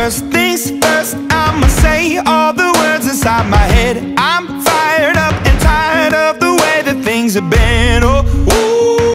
First things first, I'ma say all the words inside my head. I'm fired up and tired of the way that things have been. Oh,